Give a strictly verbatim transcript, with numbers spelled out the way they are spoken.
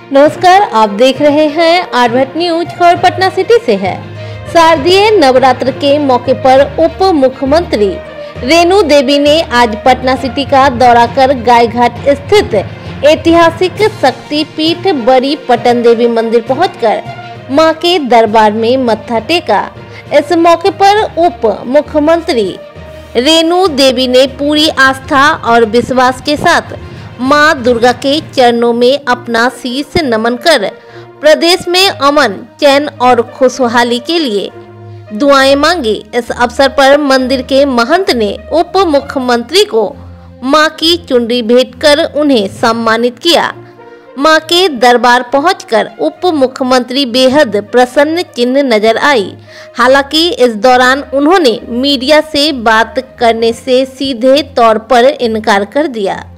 नमस्कार, आप देख रहे हैं आरभट न्यूज। खबर पटना सिटी से है। शारदीय नवरात्र के मौके पर उप मुख्यमंत्री रेणु देवी ने आज पटना सिटी का दौरा कर गायघाट स्थित ऐतिहासिक शक्ति पीठ बड़ी पटन देवी मंदिर पहुंचकर मां के दरबार में मत्था टेका। इस मौके पर उप मुख्यमंत्री रेणु देवी ने पूरी आस्था और विश्वास के साथ मां दुर्गा के चरणों में अपना शीश नमन कर प्रदेश में अमन, चैन और खुशहाली के लिए दुआएं मांगी। इस अवसर पर मंदिर के महंत ने उप मुख्यमंत्री को मां की चुनरी भेंट कर उन्हें सम्मानित किया। मां के दरबार पहुंचकर उप मुख्यमंत्री बेहद प्रसन्न चिन्ह नजर आई। हालांकि इस दौरान उन्होंने मीडिया से बात करने से सीधे तौर पर इनकार कर दिया।